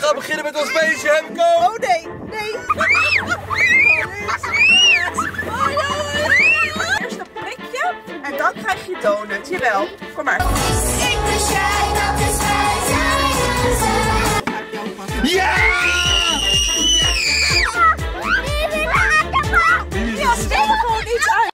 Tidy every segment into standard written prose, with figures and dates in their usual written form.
gaan beginnen met ons feestje. Heb ik ook. Oh nee, nee. Eerst een prikje en dan krijg je donut. Jawel, kom maar. Ik wist jij dat is wij zijn. Ja! Ja, stel er gewoon iets uit.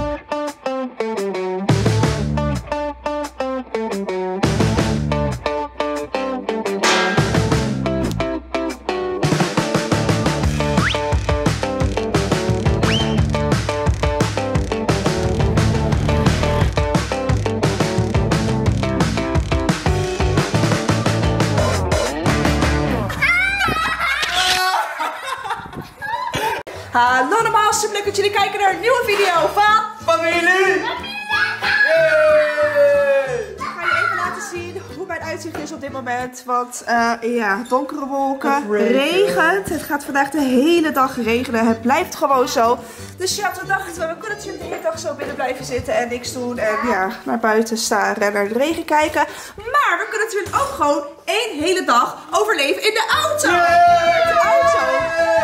Hallo allemaal, super leuk dat jullie kijken naar een nieuwe video van Familie! Ik ga je even laten zien hoe mijn uitzicht is op dit moment. Want ja, donkere wolken, regent. Het gaat vandaag de hele dag regenen. Het blijft gewoon zo. Dus ja, toen dachten we kunnen natuurlijk de hele dag zo binnen blijven zitten en niks doen. En ja, naar buiten staan en naar de regen kijken. Maar we kunnen natuurlijk ook gewoon één hele dag overleven in de auto. De auto.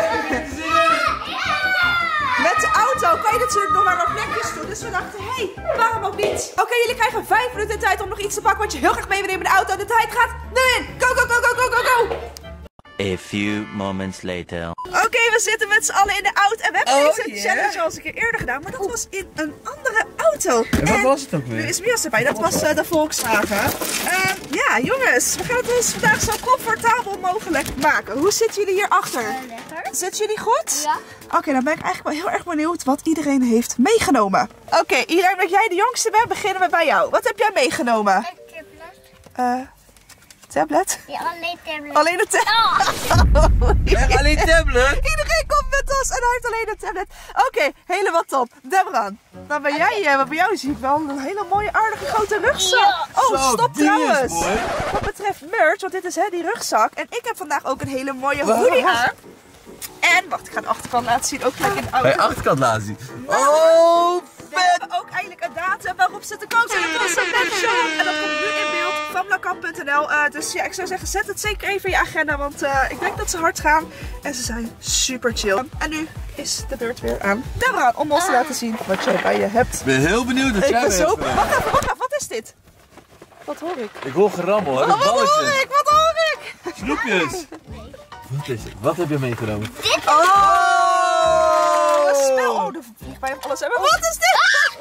Met de auto kan je natuurlijk nog maar wat plekjes doen. Dus we dachten, hé, waarom ook niet? Oké, jullie krijgen 5 minuten tijd om nog iets te pakken wat je heel graag mee wil nemen in de auto. De tijd gaat nu in. Go, go, go, go, go, go, go. A few moments later. Oké, we zitten met z'n allen in de auto. En we hebben deze challenge al eens een keer eerder gedaan. Maar dat was in een andere auto. En wat was het ook weer? Nu is Mias erbij. Dat was de Volkswagen. Ja, ons. We gaan het ons vandaag zo comfortabel mogelijk maken. Hoe zitten jullie hierachter? Lekker. Zitten jullie goed? Ja. Oké, dan ben ik eigenlijk wel heel erg benieuwd wat iedereen heeft meegenomen. Oké, iedereen, omdat jij de jongste bent, beginnen we bij jou. Wat heb jij meegenomen? Een tablet. Tablet? Ja, alleen tablet. Alleen een tablet? Echt alleen tablet? Iedereen komt met ons en hij heeft alleen een tablet. Oké, helemaal top. Deborah, dan ben jij, bij jou zie ik wel een hele mooie, aardige grote rugzak. Ja. Oh, Zo, stop die is trouwens. mooi. Wat betreft merch, want dit is die rugzak. En ik heb vandaag ook een hele mooie hoodie aan. En, wacht, ik ga de achterkant laten zien, ook gelijk in de auto. Bij achterkant laten zien. Oh, We hebben ook eindelijk een datum waarop ze te koop zijn op onze webshop. En dat komt nu in beeld van Lakamp.nl. Dus ja, ik zou zeggen, zet het zeker even in je agenda. Want ik denk dat ze hard gaan. En ze zijn super chill. En nu is de beurt weer aan Deborah om ons te laten zien wat jij bij je hebt. ik ben heel benieuwd wat Ik jij ben zo... hebt. Wacht even, wat is dit? Wat hoor ik? Ik hoor gerammel, hè? Oh, wat hoor Balletjes. ik? Wat hoor ik? Snoepjes. Wat is het? Wat heb je meegenomen? Oh! Een spel. Oh, er vliegt bijna alles uit. Maar wat is dit?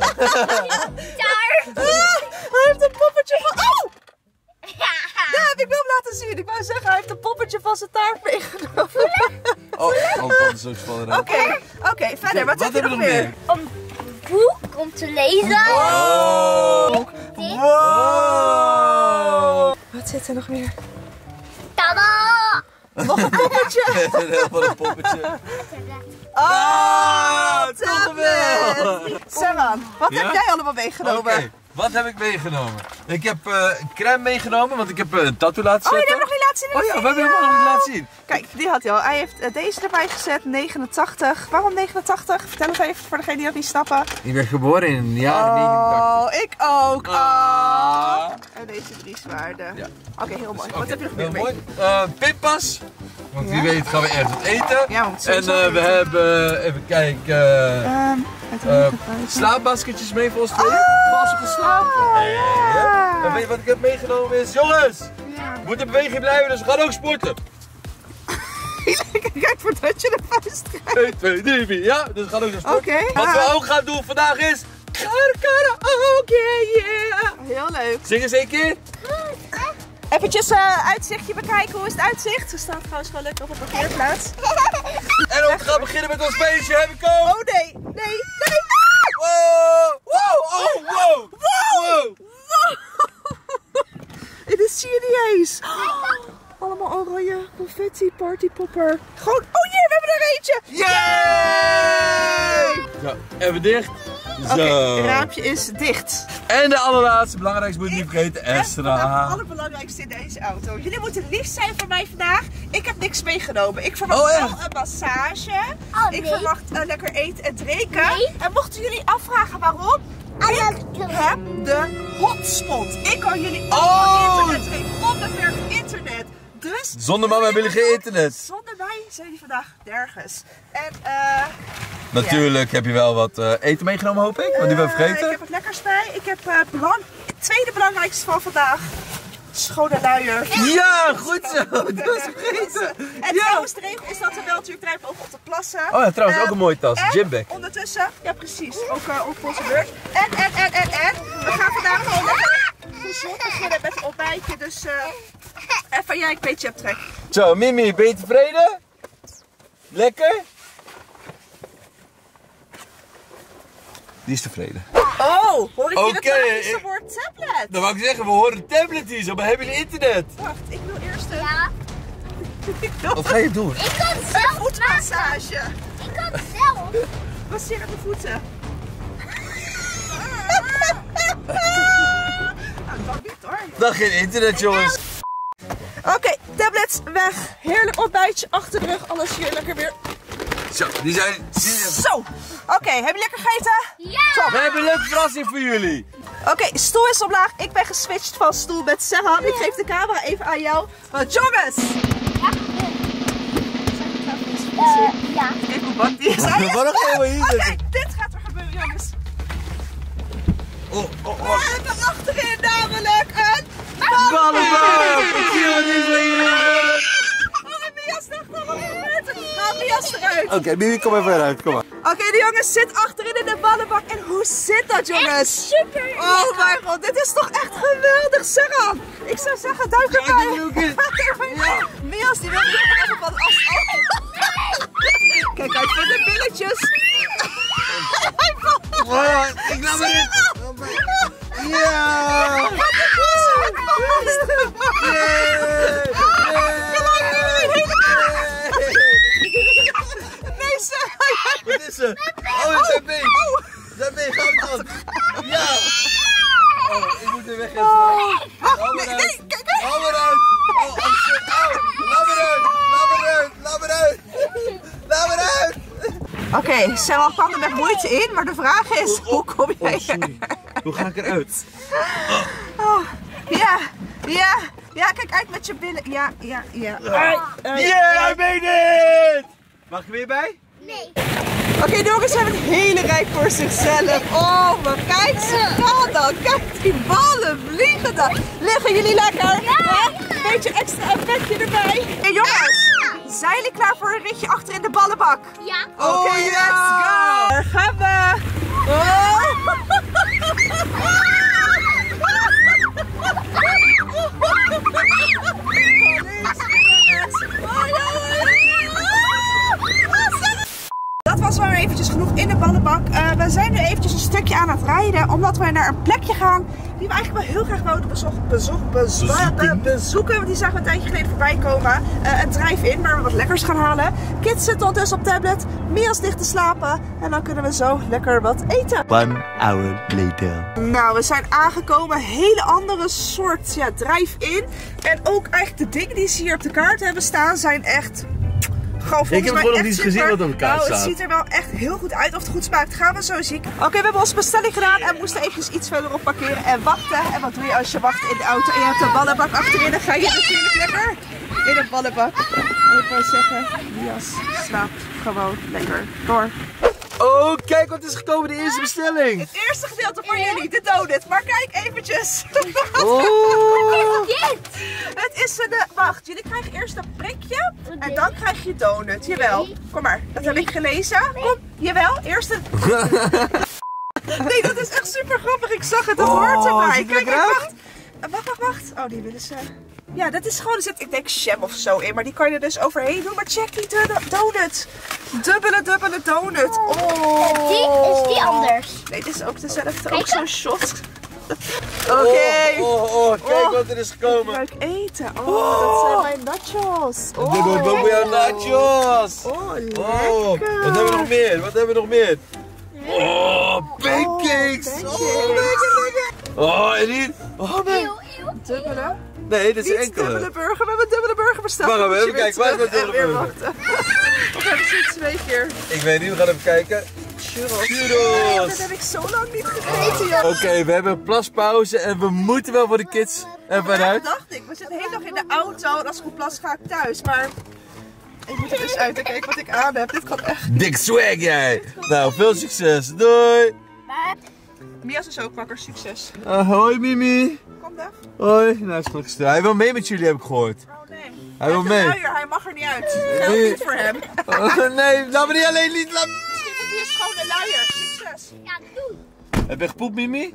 Daar. Hij heeft een poppetje van... Oh! Ja, heb ik wel laten zien. Ik wou zeggen, hij heeft een poppetje van zijn taart meegenomen. Oh, dat is ook spannend. Oké, verder. Wat heb je nog meer? Een boek om te lezen. Oh! Dit. Wow! Wat zit er nog meer? Tada. Nog een poppetje. Wat een poppetje. Oh, toch wel. tablet. Sarah, wat heb jij allemaal meegenomen? Oké, wat heb ik meegenomen? Ik heb crème meegenomen, want ik heb een tattoo laten Oh, je zetten. hebt nog niet laten zien in Oh de ja, we video. hebben hem nog niet laten zien. Kijk, die had hij al. Hij heeft deze erbij gezet, 89. Waarom 89? Vertel eens even voor degenen die dat niet snappen. Ik ben geboren in de jaren 89. Oh, ik ook. Ah. En deze 3 zwaarden. Ja. Oké, heel mooi. Oké, Wat heb je nog heel meer mee? mooi. Pinpas. Want wie weet gaan we ergens wat eten. Ja, want en sowieso we eten. hebben, even kijken, slaapbasketjes mee voor ons tweeën. Voor als we gaan slapen. ja. En weet je wat ik heb meegenomen is? Jongens, Ja. we moeten in beweging blijven, dus we gaan ook sporten. Kijk voordat je de vuist krijgt. 1, 2, 3, 4. Ja, dus we gaan ook naar sporten. Oké. Wat we ook gaan doen vandaag is karaoke, yeah. Heel leuk. Zing eens een keer. Eventjes uitzichtje bekijken. Hoe is het uitzicht? We staan trouwens gewoon lekker op een parkeerplaats. En om te gaan beginnen met ons feestje heb ik ook. Oh nee, nee, nee. Wow, wow, oh, wow, wow. En dat zie je niet eens. Allemaal oranje confetti partypopper. Gewoon, oh jee, we hebben er eentje. Yay! Zo, even dicht. Zo. Oké, het raampje is dicht. En de allerlaatste, belangrijkste moet je niet vergeten, En vandaag het Esra. allerbelangrijkste in deze auto. Jullie moeten lief zijn voor mij vandaag. Ik heb niks meegenomen. Ik verwacht Oh, wel echt? een massage. Oh, Ik nee. verwacht lekker eten en drinken. Nee. En mochten jullie afvragen waarom? Ik heb de hotspot. Ik kan jullie Oh. allemaal internet geven. Onbeperkt internet. Dus... Zonder mama hebben jullie geen internet. Zonder mij zijn jullie vandaag nergens. En Natuurlijk heb je wel wat eten meegenomen, hoop ik. Want die ben ik vergeten. Ik heb wat lekkers bij. Ik heb het tweede belangrijkste van vandaag. Schone luier. Ja, goed zo. Dat was vergeten. En trouwens, de regel is dat we wel natuurlijk drijven over op de plassen. Oh ja, trouwens ook een mooie tas. Gymbag. Ondertussen, ja precies, ook op onze beurt. En. We gaan vandaag gewoon lekker gezond beginnen met een ontbijtje. Dus even jij een beetje op trek. Zo, Mimi, ben je tevreden? Lekker? Die is tevreden. Oh, hoor ik hier het Oké, magische woord tablet? Dan wou ik zeggen, we horen de tablet hier zo, maar hebben jullie internet? Wacht, ik wil eerst een... Ja, Wat ga je doen? ik kan het zelf maken. voetmassage. Ik kan het zelf. Masseer mijn voeten. Nou, dat niet hoor. Dan geen internet, jongens. Oké, tablets weg. Heerlijk ontbijtje achter de rug. Alles hier lekker weer. Zo, die zijn... Zo. Oké, heb je lekker gegeten? Ja. We hebben een leuke verrassing voor jullie. Oké, stoel is omlaag. Ik ben geswitcht van stoel met Serhan. Ik geef de camera even aan jou. Want jongens! Ja. Kijk hoe bang die is. We nog helemaal hier Oké, zitten. dit gaat er gebeuren, jongens. Oh. Ik heb achterin namelijk een Ballenbal! Ik zie wat niet van jullie. Oh, en Mia's dacht al wat gebeurt er. Haal Mia's eruit. Oké, Mimi, kom even eruit. Kom maar. Oké, de jongens zit achterin in de ballenbak. En hoe zit dat, jongens? Super. Oh mijn god, dit is toch echt geweldig, Serhan. Ik zou zeggen, duik erbij. Mia's, die wil niet even van af. Kijk uit voor de billetjes. Oh, ik laat me in. Ja! Nee, Serhan. Wat is er? Oh, zijn been! Zijn been, ga ik dan! Ja! Oh, ik moet er weg even. Hou me uit! Hou me uit! Oh, shit! Au! Laat me uit! Laat me uit! Laat me uit! Laat me uit! Oké, Serhan kwam er met moeite in, maar de vraag is, hoe kom jij sorry. Hoe ga ik eruit? Ja, kijk uit met je billen. Ja. Yeah, I made it! Mag ik er weer bij? Nee. Oké, de jongens hebben het hele rijk voor zichzelf. Oh, maar kijk ze gaan dan. Kijk die ballen vliegen dan. Liggen jullie lekker? Ja. Beetje extra effectje erbij. Hey jongens, zijn jullie klaar voor een ritje achter in de ballenbak? Ja. Oké, let's go. Daar gaan we. Oh. Dat was wel eventjes genoeg in de ballenbak. We zijn nu eventjes een stukje aan het rijden, omdat we naar een plekje gaan die we eigenlijk wel heel graag wilden bezoeken. Want die zagen we een tijdje geleden voorbij komen. Een drive-in waar we wat lekkers gaan halen. Kids zitten ondertussen op tablet, Mia's ligt te slapen en dan kunnen we zo lekker wat eten. 1 hour later. Nou, we zijn aangekomen. Hele andere soort drive-in. En ook eigenlijk de dingen die ze hier op de kaart hebben staan zijn echt... Ik heb gewoon nog niet gezien wat op de kaart staat. Het ziet er wel echt heel goed uit. Of het goed smaakt, gaan we zo zien. Oké, we hebben onze bestelling gedaan en moesten eventjes iets verderop parkeren en wachten. En wat doe je als je wacht in de auto en je hebt een ballenbak achterin? Dan ga je natuurlijk lekker in een ballenbak. En ik wou zeggen, Mias slaapt gewoon lekker door. Oh, kijk wat is gekomen, de eerste bestelling. Het eerste gedeelte voor jullie, de donut. Maar kijk eventjes. Oh. Het is een... Wacht, jullie krijgen eerst een prikje en dan krijg je donut. Jawel. Kom maar, dat heb ik gelezen. Kom, jawel. Eerst een... Nee, dat is echt super grappig. Ik zag het, dat hoort erbij. Kijk, wacht. Oh, die willen ze... Ja, dat is gewoon, er zit, ik denk jam of zo in, maar die kan je er dus overheen doen. Maar check die donut. Dubbele donut. Oh. En is die anders? Nee, dit is ook dezelfde. Ook zo'n shot. Oké. Kijk wat er is gekomen. Leuk eten. Dat zijn mijn nachos. Dit wordt Bamboea nachos. Lekker. Wat hebben we nog meer? Oh, pancakes. Lekker. Oh, en hier? Oh, nee. Dubbele. Nee, dit is Niet enkele. dubbele burger. We hebben een dubbele burger besteld. Wacht even, Dus je even kijken. Waar is weer mijn dubbele terug burger? en weer wachten. Of hebben ze het 2 keer? Ik weet niet, we gaan even kijken. Dat heb ik zo lang niet gegeten, joh. Oké, we hebben een plaspauze en we moeten wel voor de kids Even eruit. Dat dacht ik. We zitten de hele dag in de auto en als ik op plas ga ik thuis. Maar ik moet er eens uit en kijken wat ik aan heb. Dit kan echt. Dik swag jij. Nou, veel succes. Doei. Mias is ook wakker. Succes. Hoi Mimi. Kom dan. Hoi. Nou, is gelukkig stil. Hij wil mee met jullie, heb ik gehoord. Oh nee. Hij wil mee. Hij mag er niet uit. Geld niet voor hem. Nee, laat me niet alleen niet. Misschien moet hij een schone luier. Succes. Ja, doe. Heb je gepoept, Mimi?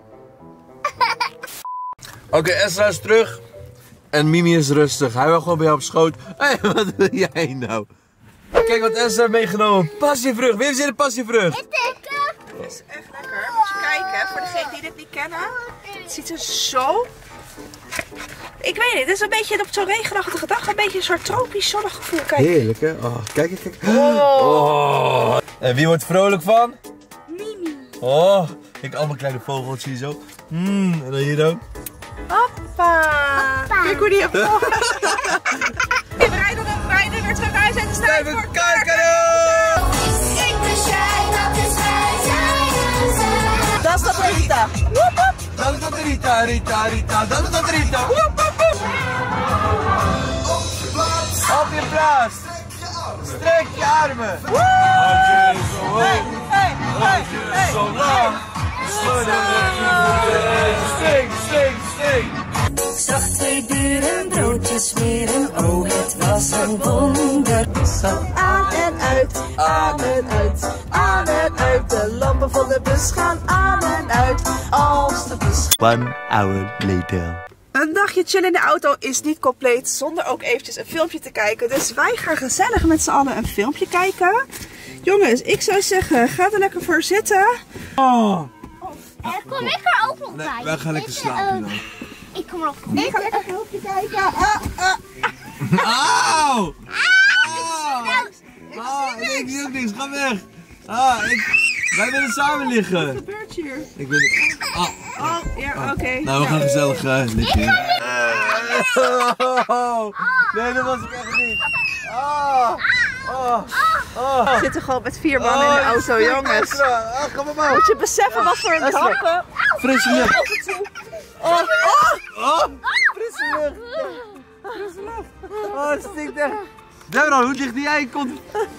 Oké, Esra is terug. En Mimi is rustig. Hij wil gewoon bij jou op schoot. Hé, wat wil jij nou? Kijk wat Esra heeft meegenomen. Passievrucht. Wie heeft zin in passievrucht? Ik denk. Het is echt lekker. Moet je kijken, voor degenen die dit niet kennen. Het ziet er zo... Ik weet niet, het is een beetje op zo'n regenachtige dag een beetje een soort tropisch zonnig gevoel. Kijk. Heerlijk, hè? Oh, kijk. Oh. En wie wordt vrolijk van? Mimi. Oh, kijk, allemaal kleine vogeltjes hier zo. En dan hier ook. Hoppa. Kijk hoe die heeft. We rijden weer terug naar huis en het is tijd voor kijken! Dat is dat Rita. Dat is dat Rita. Dat is dat Rita. Woep, woep, woep. Op je plaats. Strek je armen. Houd je zo hoog. Houd je zo lang. Sting. Zag 2 buren broodjes smeren, oh het was een wonder. Aan en uit, aan en uit, aan en uit. De lampen van de bus gaan aan en uit. Als de bus... 1 hour later. Een dagje chillen in de auto is niet compleet zonder ook eventjes een filmpje te kijken. Dus wij gaan gezellig met z'n allen een filmpje kijken. Jongens, ik zou zeggen, ga er lekker voor zitten. Oh. Kom ik er ook nog bij? Nee, wij gaan lekker slapen dan. Ik kom er ook Ik ga lekker een filmpje kijken. Auw! Ik zie ook niks, ga weg. Wij willen samen liggen. Wat gebeurt hier? Ik weet het. Oh, ja, oké. Nou, we gaan gezellig liggen. Nee, dat was ik echt niet. We zitten gewoon met 4 mannen in de auto, jongens. Ga maar maar. Moet je beseffen wat voor een dranken. Frisse lucht. Frisse lucht. Oh, het stinkt echt. Deborah, hoe dicht jij komt?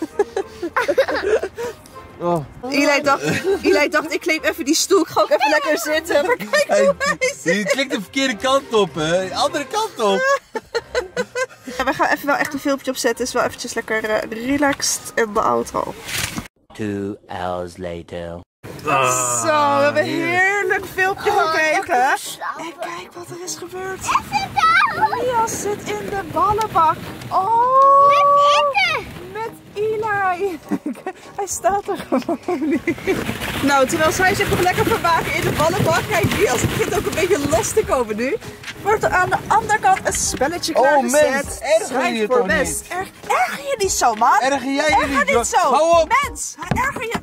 Eli dacht, ik kleep even die stoel. Ik ga ook even lekker zitten. Maar kijk hoe hij zit. Je klikt de verkeerde kant op, hè? De andere kant op. Ja, we gaan even wel echt een filmpje opzetten. Het is wel eventjes lekker relaxed in de auto. 2 hours later. Zo, we hebben een heerlijk filmpje gekeken. En kijk wat er is gebeurd. Mia zit in de ballenbak. Oh! Met Eli. Hij staat er gewoon niet. Nou, terwijl zij zich nog lekker vermaken in de ballenbak. Kijk, Mia begint ook een beetje los te komen nu. Wordt er aan de andere kant een spelletje klaargezet. Mens, erger je toch niet? Erger je niet zo, man? Erger jij je niet, Erger niet zo. Hou op. Mens, erger je...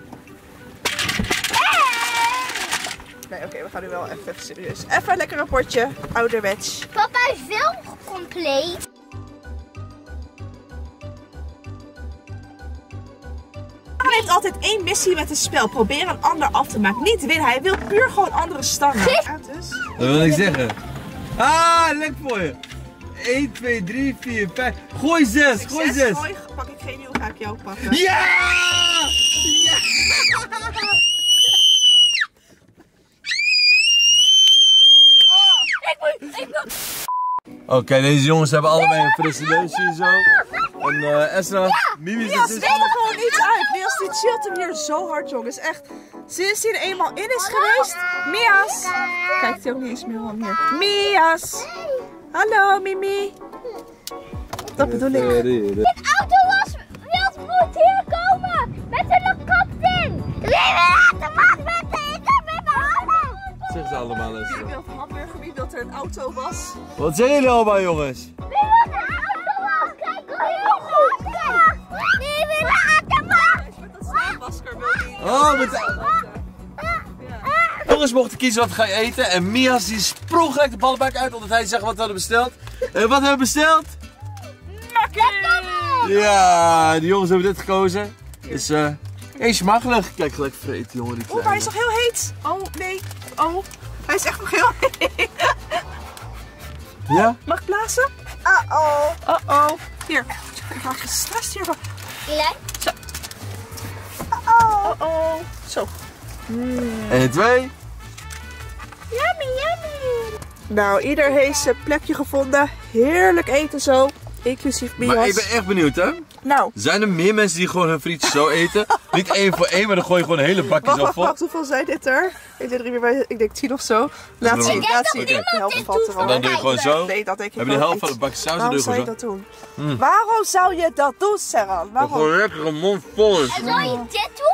Nee, oké, we gaan nu wel even serieus. Even lekker een potje, ouderwets. Papa is wel compleet. Hij heeft altijd 1 missie met een spel. Probeer een ander af te maken. Niet winnen, hij wil puur gewoon andere stangen. Ja, dus. Dat wil ik zeggen. Lekker voor je. 1, 2, 3, 4, 5. Gooi 6, gooi 6. Mooi, pak ik geen nieuw, ga ik jou pakken. Ja! Oké, deze jongens hebben allebei een frisse neusje en zo. En Esra, Mimi Mias, zit weet er gewoon niet uit. Mias, die chillt hem hier zo hard, jongens. Echt, sinds hij er eenmaal in is geweest. Mias. Kijkt hij ook niet eens meer om hier. Mias. Hallo, Mimi. Dat bedoel ik. De auto moet hier komen. Met een kapitein. Wie wil de man met de auto? Zeg ze allemaal eens. Wie wil hamburger? Wie wil er een auto was? Wat zijn jullie allemaal, jongens? Wie wil de auto was? Kijk hoe heel goed. Wie wil de auto was? Met dat slaapmasker wil hij. Oh, jongens mochten kiezen wat ga je eten. En Mias die sprong gelijk de ballenbak uit omdat hij zegt wat we hadden besteld. En wat hebben we besteld? Ja, die jongens hebben dit gekozen. Dus eet smakelijk. Kijk, gelijk vreten, jongen. Die Oeh, maar hij is nog heel heet. Oh, nee. Oh, hij is echt nog heel heet. Ja? Mag ik blazen? Uh-oh. Hier. Ik raak gestrest hiervan. Eli? Zo. Uh-oh. Zo. 1, 2. Yummy. Nou, ieder heeft zijn plekje gevonden. Heerlijk eten zo. Inclusief Mias. Maar ik ben echt benieuwd, hè? Nou. Zijn er meer mensen die gewoon hun frietjes zo eten? Niet 1 voor 1, maar dan gooi je gewoon een hele bakje zo vol. Wacht, hoeveel zijn dit er? Ik denk 10 of zo. Laat zien. De helft valt er al. En dan doe je gewoon zo. Nee, dat denk ik Heb je de helft niet. van het bakje saus en Waarom doe je zou je gewoon dat doen? Waarom zou je dat doen, Serran? Waarom? Gewoon lekker een mond vol is. En zal je dit doen?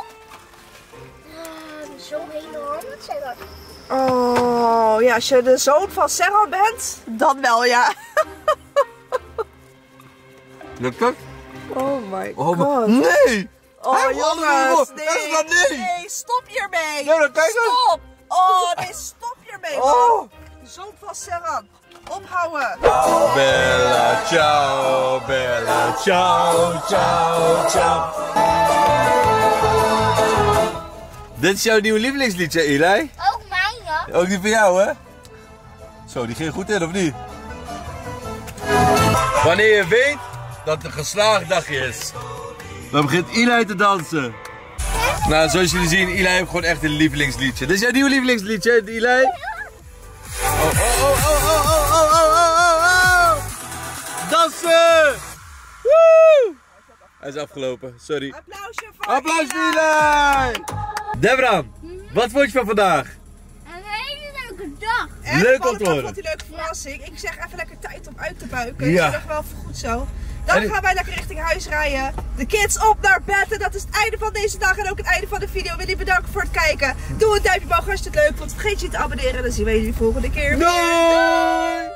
Zo'n hele handen zijn dat. Oh, ja, als je de zoon van Serran bent, dan wel, ja. Lekker? Oh my Oh, maar... god. Nee! Oh, Hij wil jongens. niet, dat is wat nee. Nee, stop hiermee. Nee, dan kijk eens. Stop. Oh, nee, stop hiermee, man. Oh. De zoon van Serran. Ophouden. Bella, ciao, Bella, ciao, ciao, ciao. Dit is jouw nieuwe lievelingsliedje, Eli? Ook mijn, ja. Ook die van jou, hè? Zo, die ging goed in, of niet? Wanneer je weet dat het een geslaagd dagje is, dan begint Eli te dansen. Nou, zoals jullie zien, Eli heeft gewoon echt een lievelingsliedje. Dit is jouw nieuwe lievelingsliedje, Eli? Oh. Dansen! Woe! Hij is afgelopen, sorry. Applausje voor Applaus voor Eli! Deborah, wat vond je van vandaag? Een hele leuke dag. En Leuk ik vond om te het ook horen. wat een leuke verrassing. Ik zeg even lekker tijd om uit te buiken. Ja. Is nog wel goed zo. Dan En- gaan wij lekker richting huis rijden. De kids op naar bed. En dat is het einde van deze dag en ook het einde van de video. Ik wil jullie bedanken voor het kijken. Doe een duimpje omhoog als je het leuk vond. Vergeet je niet te abonneren. Dan zien we jullie volgende keer. Doei!